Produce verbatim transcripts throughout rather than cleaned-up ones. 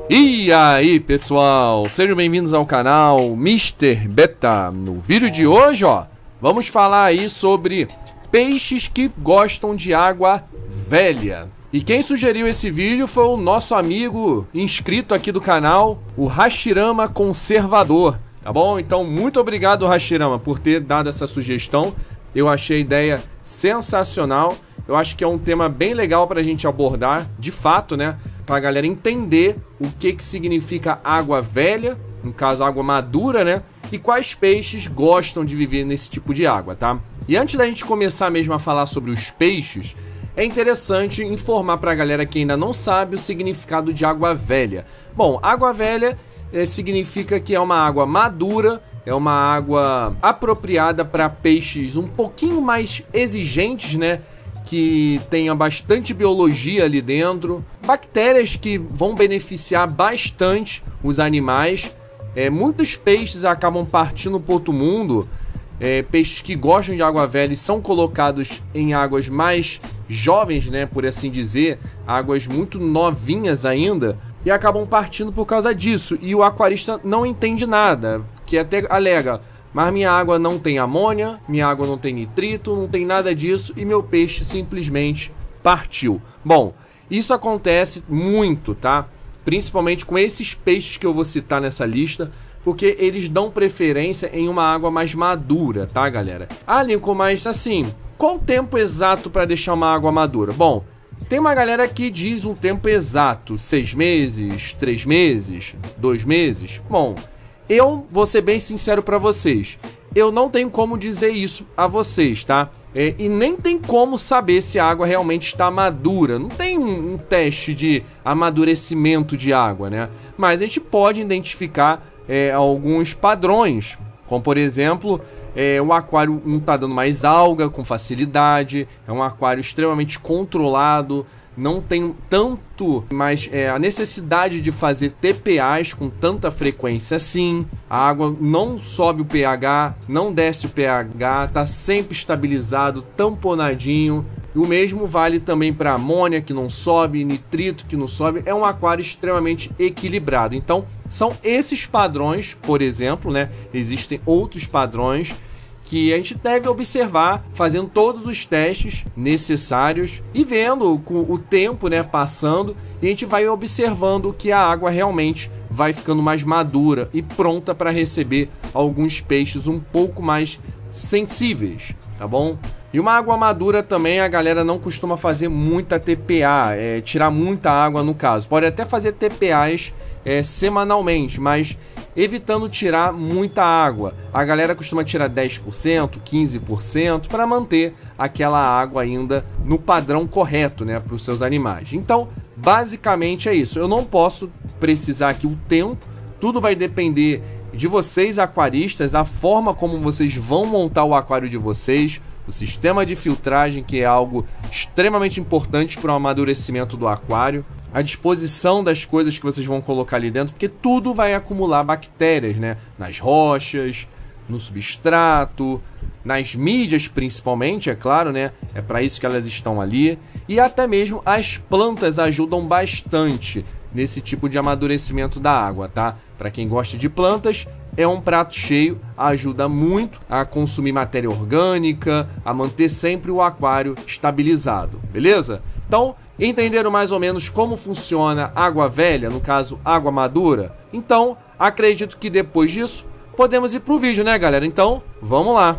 E aí pessoal, sejam bem-vindos ao canal mister Beta. No vídeo de hoje, ó, vamos falar aí sobre peixes que gostam de água velha. E quem sugeriu esse vídeo foi o nosso amigo inscrito aqui do canal, o Hashirama Conservador, tá bom? Então muito obrigado, Hashirama, por ter dado essa sugestão. Eu achei a ideia sensacional. Eu acho que é um tema bem legal para a gente abordar, de fato, né? Para a galera entender o que, que significa água velha, no caso água madura, né? E quais peixes gostam de viver nesse tipo de água, tá? E antes da gente começar mesmo a falar sobre os peixes, é interessante informar para a galera que ainda não sabe o significado de água velha. Bom, água velha é, significa que é uma água madura, é uma água apropriada para peixes um pouquinho mais exigentes, né? Que tenha bastante biologia ali dentro, bactérias que vão beneficiar bastante os animais. É, muitos peixes acabam partindo para outro mundo. É, peixes que gostam de água velha e são colocados em águas mais jovens, né, por assim dizer, águas muito novinhas ainda, e acabam partindo por causa disso. E o aquarista não entende nada, que até alega: mas minha água não tem amônia, minha água não tem nitrito, não tem nada disso e meu peixe simplesmente partiu. Bom, isso acontece muito, tá? Principalmente com esses peixes que eu vou citar nessa lista, porque eles dão preferência em uma água mais madura, tá, galera? Ah, Lincoln, mas assim, qual o tempo exato para deixar uma água madura? Bom, tem uma galera que diz um tempo exato, seis meses, três meses, dois meses. Bom, eu vou ser bem sincero para vocês, eu não tenho como dizer isso a vocês, tá? É, e nem tem como saber se a água realmente está madura. Não tem um, um teste de amadurecimento de água, né? Mas a gente pode identificar é, alguns padrões, como por exemplo, é, um aquário não está dando mais alga com facilidade, é um aquário extremamente controlado, não tem tanto mais é, a necessidade de fazer T P As com tanta frequência assim. A água não sobe o pH, não desce o pH, tá sempre estabilizado, tamponadinho. E o mesmo vale também para amônia, que não sobe, nitrito, que não sobe. É um aquário extremamente equilibrado. Então, são esses padrões, por exemplo, né? Existem outros padrões que a gente deve observar, fazendo todos os testes necessários e vendo com o tempo, né, passando, e a gente vai observando que a água realmente vai ficando mais madura e pronta para receber alguns peixes um pouco mais sensíveis, tá bom? E uma água madura também a galera não costuma fazer muita T P A, é, tirar muita água no caso. Pode até fazer T P As é, semanalmente, mas evitando tirar muita água. A galera costuma tirar dez por cento, quinze por cento para manter aquela água ainda no padrão correto, né, para os seus animais. Então, basicamente é isso. Eu não posso precisar aqui o tempo, tudo vai depender de vocês, aquaristas, a forma como vocês vão montar o aquário de vocês, o sistema de filtragem, que é algo extremamente importante para o amadurecimento do aquário, a disposição das coisas que vocês vão colocar ali dentro, porque tudo vai acumular bactérias, né? Nas rochas, no substrato, nas mídias principalmente, é claro, né? É para isso que elas estão ali. E até mesmo as plantas ajudam bastante nesse tipo de amadurecimento da água, tá? Para quem gosta de plantas, é um prato cheio, ajuda muito a consumir matéria orgânica, a manter sempre o aquário estabilizado, beleza? Então, entenderam mais ou menos como funciona água velha, no caso água madura? Então, acredito que depois disso podemos ir pro vídeo, né, galera? Então, vamos lá!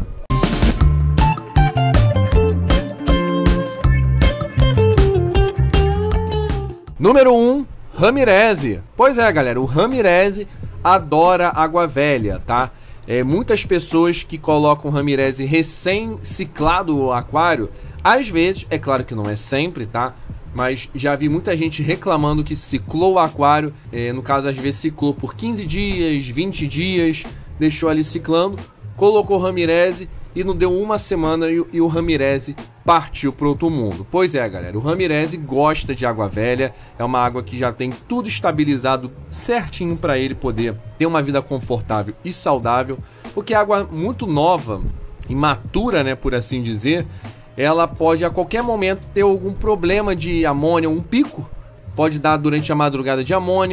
Número um, Ramirez. Pois é, galera, o Ramirez adora água velha, tá? É, muitas pessoas que colocam Ramirez recém-ciclado no aquário, às vezes, é claro que não é sempre, tá? Mas já vi muita gente reclamando que ciclou o aquário, é, no caso às vezes ciclou por quinze dias, vinte dias, deixou ali ciclando, colocou Ramirez e não deu uma semana e, e o Ramirez partiu para outro mundo. Pois é, galera, o Ramirez gosta de água velha, é uma água que já tem tudo estabilizado certinho para ele poder ter uma vida confortável e saudável, porque água muito nova, imatura, né, por assim dizer, ela pode a qualquer momento ter algum problema de amônia, um pico, pode dar durante a madrugada de amônia,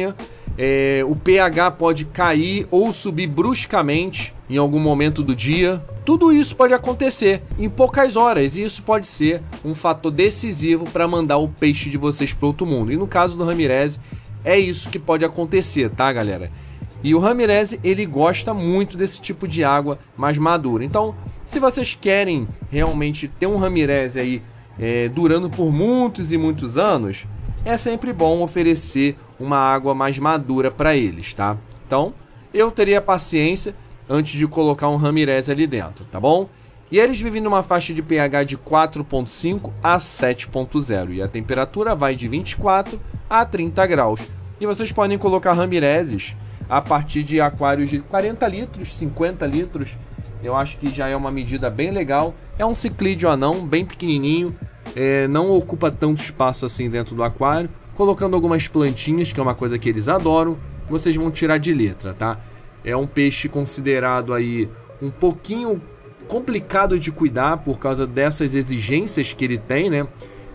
é, o pH pode cair ou subir bruscamente em algum momento do dia. Tudo isso pode acontecer em poucas horas e isso pode ser um fator decisivo para mandar o peixe de vocês para outro mundo. E no caso do Ramirez, é isso que pode acontecer, tá, galera? E o Ramirez, ele gosta muito desse tipo de água mais madura. Então, se vocês querem realmente ter um Ramirez aí é, durando por muitos e muitos anos, é sempre bom oferecer uma água mais madura para eles, tá? Então, eu teria paciência antes de colocar um Ramirez ali dentro, tá bom? E eles vivem numa faixa de pH de quatro ponto cinco a sete ponto zero e a temperatura vai de vinte e quatro a trinta graus. E vocês podem colocar Ramirezes a partir de aquários de quarenta litros, cinquenta litros. Eu acho que já é uma medida bem legal. É um ciclídeo anão, bem pequenininho, é, não ocupa tanto espaço assim dentro do aquário. Colocando algumas plantinhas, que é uma coisa que eles adoram, vocês vão tirar de letra, tá? É um peixe considerado aí um pouquinho complicado de cuidar por causa dessas exigências que ele tem, né?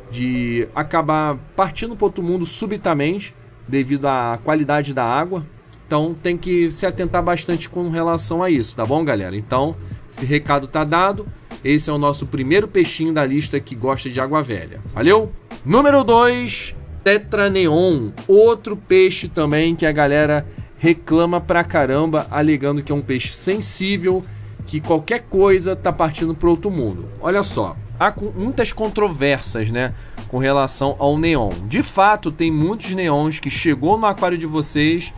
De acabar partindo para outro mundo subitamente devido à qualidade da água. Então tem que se atentar bastante com relação a isso, tá bom, galera? Então, esse recado tá dado. Esse é o nosso primeiro peixinho da lista que gosta de água velha. Valeu? Número dois, Tetra Neon. Outro peixe também que a galera reclama pra caramba, alegando que é um peixe sensível, que qualquer coisa tá partindo para outro mundo. Olha só, há muitas controvérsias, né, com relação ao neon. De fato, tem muitos neons que chegou no aquário de vocês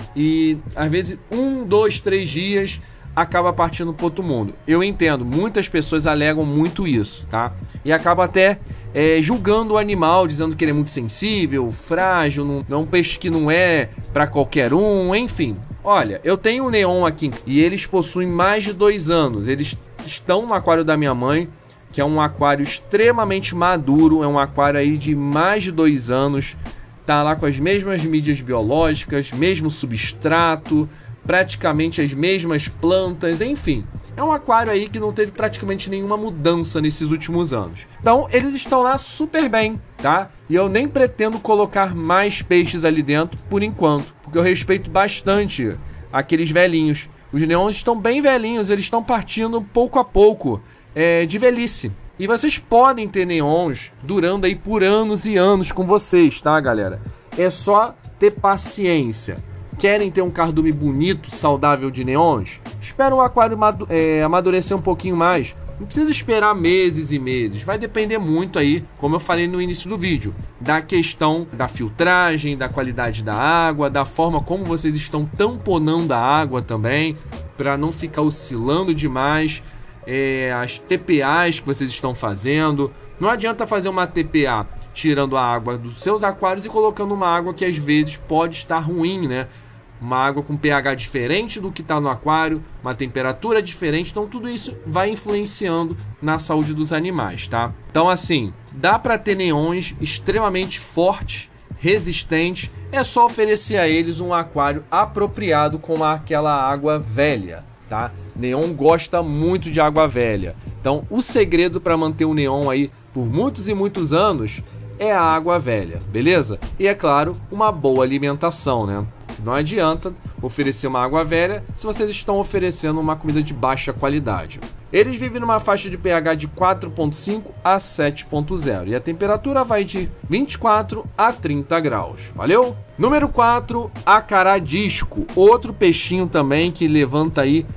e às vezes um, dois, três dias acaba partindo para outro mundo. Eu entendo, muitas pessoas alegam muito isso, tá? E acaba até é, julgando o animal, dizendo que ele é muito sensível, frágil, não, não é um peixe que não é para qualquer um, enfim. Olha, eu tenho um neon aqui e eles possuem mais de dois anos. Eles estão no aquário da minha mãe, que é um aquário extremamente maduro, é um aquário aí de mais de dois anos. Tá lá com as mesmas mídias biológicas, mesmo substrato, praticamente as mesmas plantas, enfim. É um aquário aí que não teve praticamente nenhuma mudança nesses últimos anos. Então, eles estão lá super bem, tá? E eu nem pretendo colocar mais peixes ali dentro por enquanto, porque eu respeito bastante aqueles velhinhos. Os neons estão bem velhinhos, eles estão partindo pouco a pouco é, de velhice. E vocês podem ter neons durando aí por anos e anos com vocês, tá, galera? É só ter paciência. Querem ter um cardume bonito, saudável de neons? Espera o aquário é, amadurecer um pouquinho mais. Não precisa esperar meses e meses. Vai depender muito aí, como eu falei no início do vídeo, da questão da filtragem, da qualidade da água, da forma como vocês estão tamponando a água também, para não ficar oscilando demais. É, as T P As que vocês estão fazendo. Não adianta fazer uma T P A tirando a água dos seus aquários e colocando uma água que às vezes pode estar ruim, né? Uma água com pH diferente do que está no aquário, uma temperatura diferente, então tudo isso vai influenciando na saúde dos animais, tá? Então assim, dá para ter neons extremamente fortes, resistentes, é só oferecer a eles um aquário apropriado com aquela água velha, tá? Neon gosta muito de água velha, então o segredo para manter o neon aí por muitos e muitos anos é a água velha, beleza? E é claro, uma boa alimentação, né? Não adianta oferecer uma água velha se vocês estão oferecendo uma comida de baixa qualidade. Eles vivem numa faixa de pH de quatro ponto cinco a sete ponto zero e a temperatura vai de vinte e quatro a trinta graus. Valeu? Número quatro, acaradisco. Outro peixinho também que levanta aí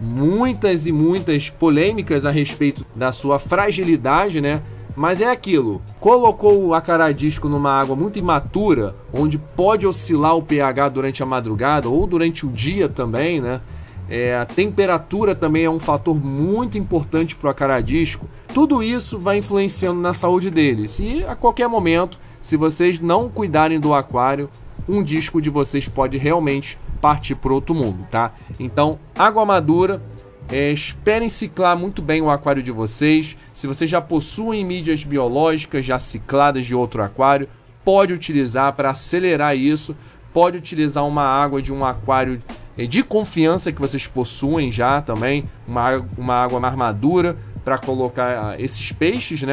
muitas e muitas polêmicas a respeito da sua fragilidade, né? Mas é aquilo, colocou o acaradisco numa água muito imatura, onde pode oscilar o pH durante a madrugada ou durante o dia também, né? É, a temperatura também é um fator muito importante para o acaradisco. Tudo isso vai influenciando na saúde deles. E a qualquer momento, se vocês não cuidarem do aquário, um disco de vocês pode realmente partir para outro mundo, tá? Então, água madura. É, esperem ciclar muito bem o aquário de vocês. Se vocês já possuem mídias biológicas já cicladas de outro aquário, pode utilizar para acelerar isso. Pode utilizar uma água de um aquário é, de confiança que vocês possuem já também, uma, uma água mais madura para colocar esses peixes, né?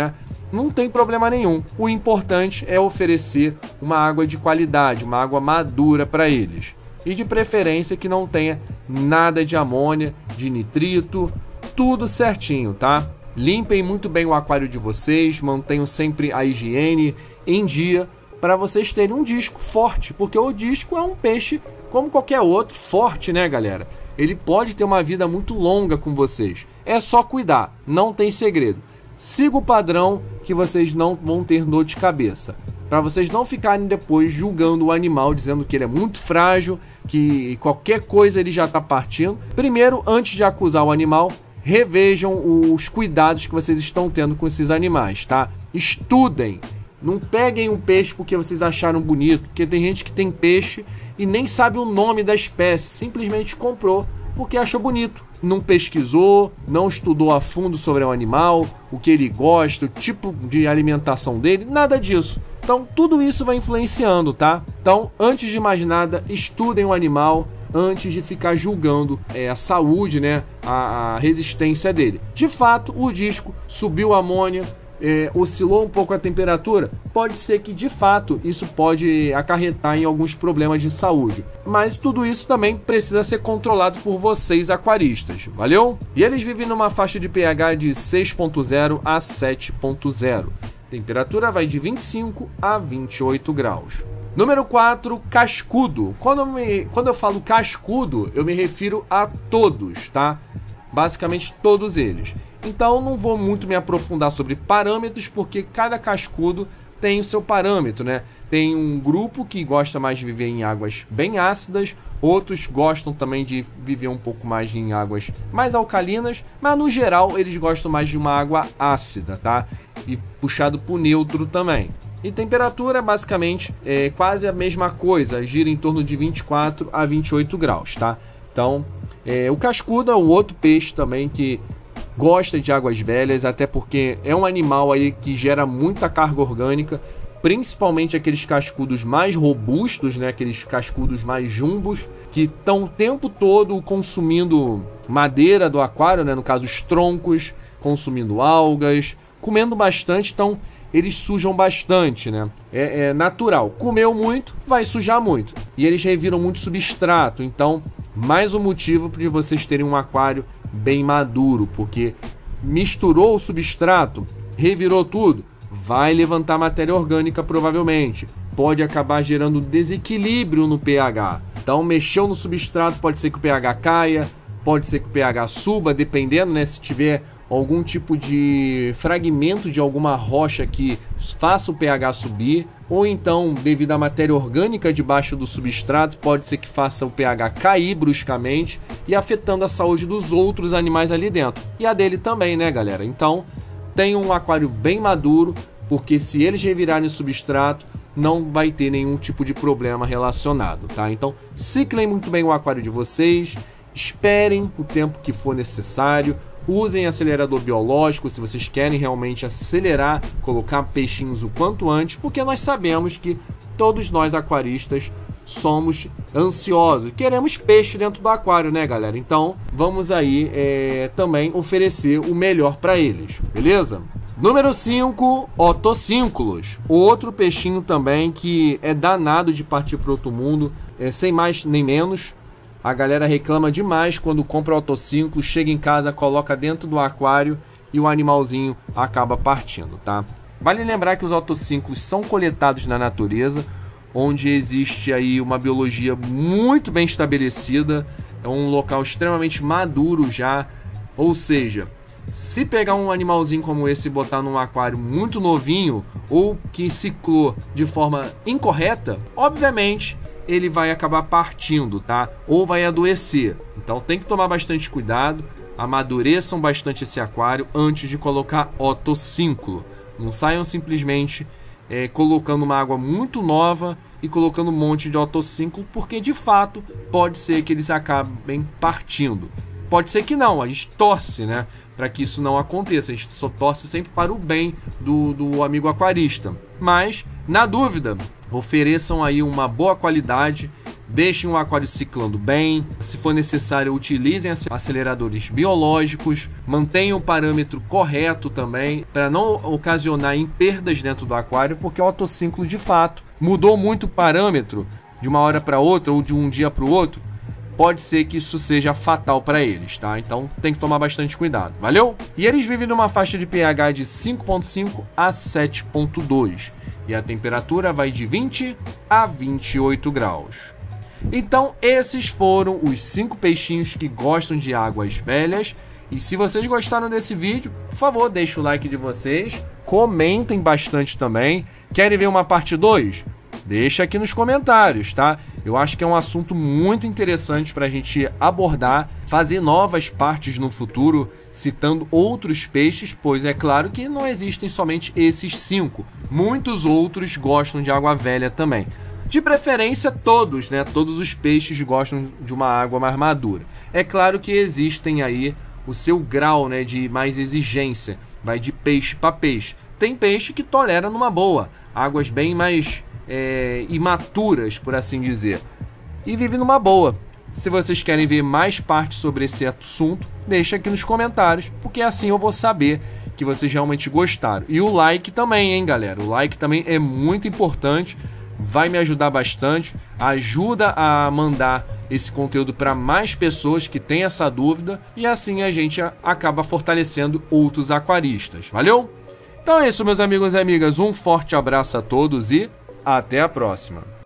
não tem problema nenhum. O importante é oferecer uma água de qualidade, uma água madura para eles. E de preferência que não tenha nada de amônia, de nitrito, tudo certinho, tá? Limpem muito bem o aquário de vocês, mantenham sempre a higiene em dia para vocês terem um disco forte, porque o disco é um peixe como qualquer outro, forte, né, galera? Ele pode ter uma vida muito longa com vocês. É só cuidar, não tem segredo. Siga o padrão que vocês não vão ter dor de cabeça. Para vocês não ficarem depois julgando o animal, dizendo que ele é muito frágil, que qualquer coisa ele já está partindo. Primeiro, antes de acusar o animal, revejam os cuidados que vocês estão tendo com esses animais, tá? Estudem. Não peguem um peixe porque vocês acharam bonito, porque tem gente que tem peixe e nem sabe o nome da espécie, simplesmente comprou porque achou bonito. Não pesquisou, não estudou a fundo sobre o animal, o que ele gosta, o tipo de alimentação dele, nada disso. Então tudo isso vai influenciando, tá? Então, antes de mais nada, estudem o animal antes de ficar julgando é, a saúde, né, a, a resistência dele. De fato, o disco subiu a amônia, É, oscilou um pouco a temperatura, pode ser que de fato isso pode acarretar em alguns problemas de saúde, mas tudo isso também precisa ser controlado por vocês aquaristas, valeu? E eles vivem numa faixa de pH de seis ponto zero a sete ponto zero, temperatura vai de vinte e cinco a vinte e oito graus. Número quatro, cascudo. Quando eu, me, quando eu falo cascudo, eu me refiro a todos, tá? Basicamente todos eles. Então não vou muito me aprofundar sobre parâmetros, porque cada cascudo tem o seu parâmetro, né? Tem um grupo que gosta mais de viver em águas bem ácidas, outros gostam também de viver um pouco mais em águas mais alcalinas, mas no geral eles gostam mais de uma água ácida, tá? E puxado para o neutro também. E temperatura basicamente é quase a mesma coisa, gira em torno de vinte e quatro a vinte e oito graus, tá? Então é, o cascudo é um outro peixe também que gosta de águas velhas, até porque é um animal aí que gera muita carga orgânica, principalmente aqueles cascudos mais robustos, né? Aqueles cascudos mais jumbos, que estão o tempo todo consumindo madeira do aquário, né? No caso, os troncos, consumindo algas, comendo bastante, então eles sujam bastante, né? É, é natural. Comeu muito, vai sujar muito. E eles reviram muito substrato, então mais um motivo de vocês terem um aquário bem maduro, porque misturou o substrato, revirou tudo, vai levantar matéria orgânica provavelmente, pode acabar gerando desequilíbrio no pH. Então mexeu no substrato, pode ser que o pH caia, pode ser que o pH suba, dependendo, né, se tiver algum tipo de fragmento de alguma rocha que faça o pH subir, ou então, devido à matéria orgânica debaixo do substrato, pode ser que faça o pH cair bruscamente e afetando a saúde dos outros animais ali dentro. E a dele também, né, galera? Então, tenham um aquário bem maduro, porque se eles revirarem o substrato, não vai ter nenhum tipo de problema relacionado, tá? Então, ciclem muito bem o aquário de vocês, esperem o tempo que for necessário, usem acelerador biológico se vocês querem realmente acelerar, colocar peixinhos o quanto antes, porque nós sabemos que todos nós aquaristas somos ansiosos, queremos peixe dentro do aquário, né, galera? Então vamos aí é, também oferecer o melhor para eles, beleza? Número cinco, otossínculos, outro peixinho também que é danado de partir para outro mundo, é, sem mais nem menos. A galera reclama demais quando compra o otossínclo, chega em casa, coloca dentro do aquário e o animalzinho acaba partindo, tá? Vale lembrar que os otossínclos são coletados na natureza, onde existe aí uma biologia muito bem estabelecida, é um local extremamente maduro já, ou seja, se pegar um animalzinho como esse e botar num aquário muito novinho ou que ciclou de forma incorreta, obviamente ele vai acabar partindo, tá? Ou vai adoecer. Então tem que tomar bastante cuidado, amadureçam bastante esse aquário antes de colocar otossínclo. Não saiam simplesmente é, colocando uma água muito nova e colocando um monte de otossínclo, porque de fato pode ser que eles acabem partindo. Pode ser que não, a gente torce, né, para que isso não aconteça. A gente só torce sempre para o bem do, do amigo aquarista. Mas, na dúvida, ofereçam aí uma boa qualidade deixem o aquário ciclando bem, se for necessário utilizem aceleradores biológicos, mantenham o parâmetro correto também, para não ocasionar em perdas dentro do aquário, porque o autociclo de fato mudou muito o parâmetro de uma hora para outra ou de um dia para o outro, pode ser que isso seja fatal para eles, tá? Então tem que tomar bastante cuidado, valeu? E eles vivem numa faixa de pH de cinco ponto cinco a sete ponto dois e a temperatura vai de vinte a vinte e oito graus. Então esses foram os cinco peixinhos que gostam de águas velhas. E se vocês gostaram desse vídeo, por favor, deixe o like de vocês, comentem bastante também. Querem ver uma parte dois? Deixa aqui nos comentários, tá? Eu acho que é um assunto muito interessante para a gente abordar, fazer novas partes no futuro, citando outros peixes, pois é claro que não existem somente esses cinco. Muitos outros gostam de água velha também. De preferência todos, né? Todos os peixes gostam de uma água mais madura. É claro que existem aí o seu grau, né, de mais exigência. Vai de peixe para peixe. Tem peixe que tolera numa boa, águas bem mais é, imaturas, por assim dizer, e vive numa boa. Se vocês querem ver mais partes sobre esse assunto, deixa aqui nos comentários, porque assim eu vou saber que vocês realmente gostaram. E o like também, hein, galera? O like também é muito importante, vai me ajudar bastante, ajuda a mandar esse conteúdo para mais pessoas que têm essa dúvida, e assim a gente acaba fortalecendo outros aquaristas. Valeu? Então é isso, meus amigos e amigas. Um forte abraço a todos e até a próxima.